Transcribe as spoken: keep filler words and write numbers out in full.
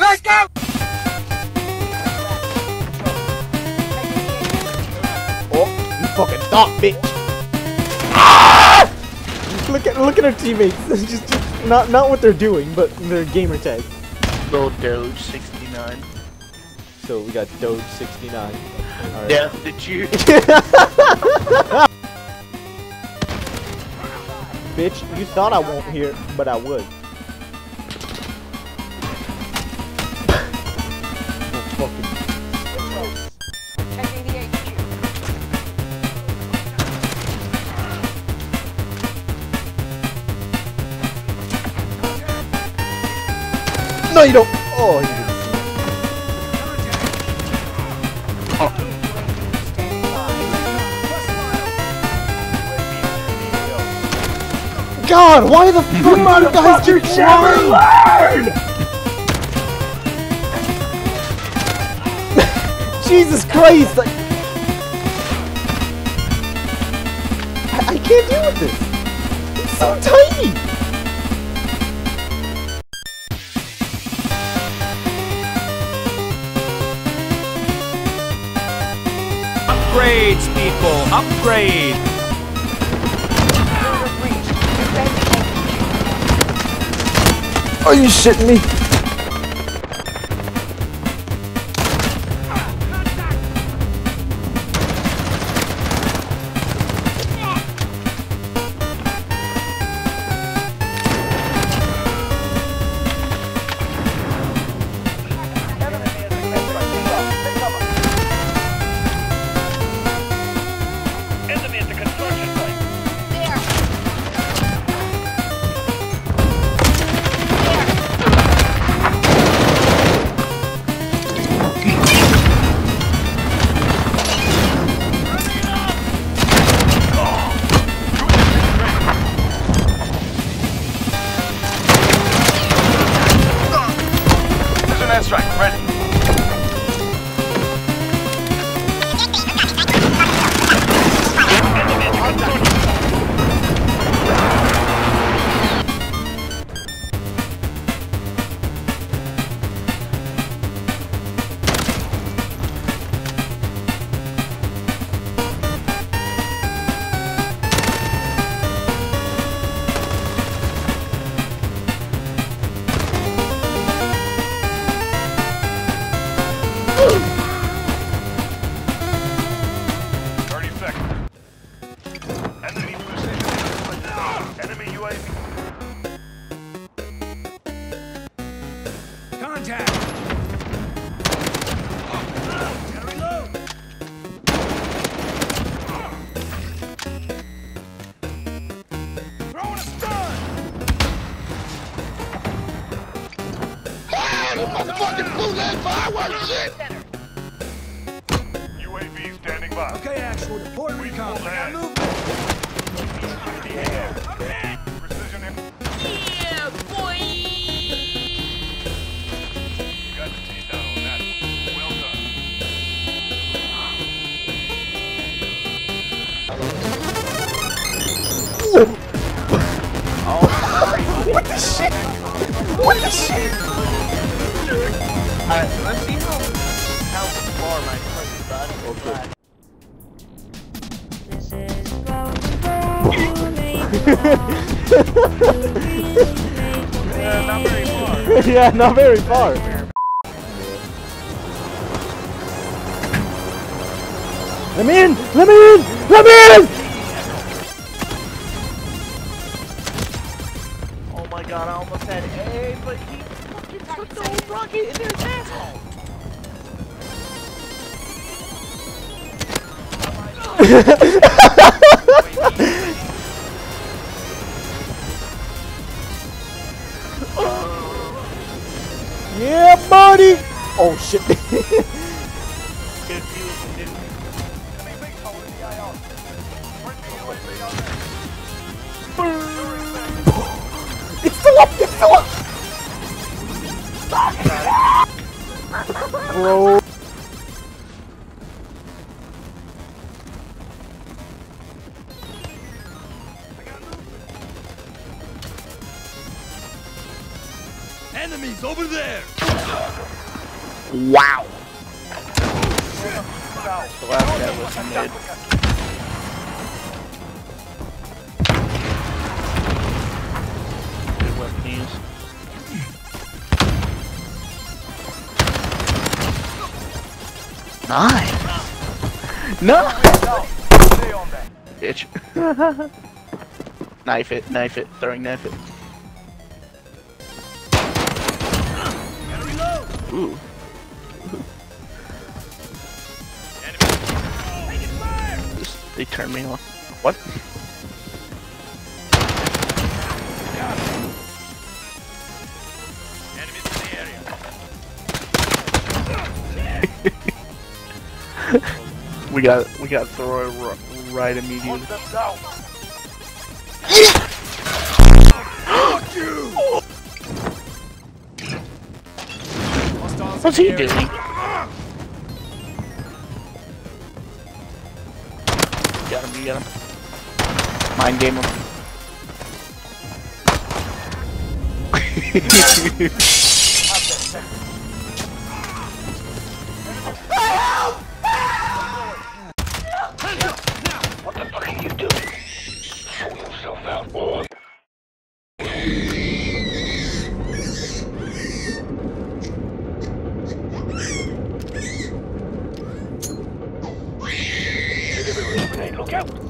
Let's go! Oh, you fucking thought, bitch! Ah! Look at look at our teammates. just, just not not what they're doing, but their gamer tag. Little Doge sixty-nine. So we got Doge sixty-nine. Right. Yeah, did you? Bitch, you thought I won't hear, but I would. Oh, fucking. No, you don't. Oh, you didn't see it. God, why the fuck are you guys do trying? Jesus Christ! Like, I, I can't deal with this. It's so tiny. Upgrades, people! Upgrade! Are you shitting me? Enemy at the construction site. Precision airstrike ready. thirty seconds. Enemy precision. Enemy U A V. Contact! Reload! Throwing a stun! U A V standing by. Okay, actual, report recon. I got movement. Precision in. Yeah, boy! You got the team down on that. Well done. What the shit? What the shit? Alright, so let's see how, how far my plane is, bud. Okay. Uh, not very far. Yeah, not very far. Let me in! Let me in! Let me in! Oh my god, I almost had A, but he fucking took the whole rocket in his asshole. Yeah, buddy! Oh shit. It's still up! It's still up! Bro. Enemies over there! Wow. The last guy was mid. Good weapon to use. Nice. No. Bitch. Knife it, knife it, throwing knife it. Ooh. This, they turned me off. What? Enemies in the area. we got we got throw it right immediately. Fuck you! What's he doing? Got him, you got him. Mind game him. What the fuck are you doing? Show yourself out, boy. Look out!